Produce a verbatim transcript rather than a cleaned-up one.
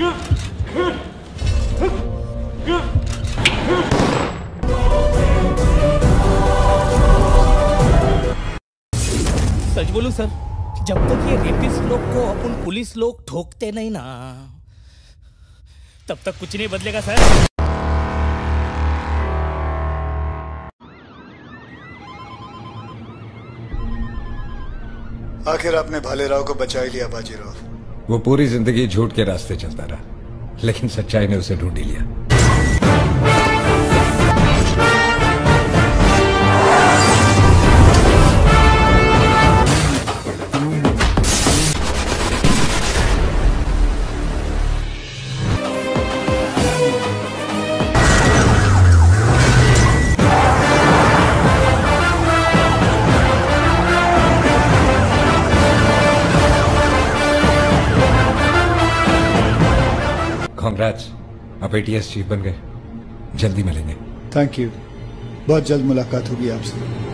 सच बोलूं सर, जब तक ये रेपिस्ट लोग को अपन पुलिस लोग ठोकते नहीं ना, तब तक कुछ नहीं बदलेगा सर। आखिर आपने भालेराव को बचा ही लिया बाजीराव। वो पूरी जिंदगी झूठ के रास्ते चलता रहा, लेकिन सच्चाई ने उसे ढूंढ ही लिया। Congrats, आप एटीएस चीफ बन गए। जल्दी मिलेंगे। थैंक यू, बहुत जल्द मुलाकात होगी आपसे।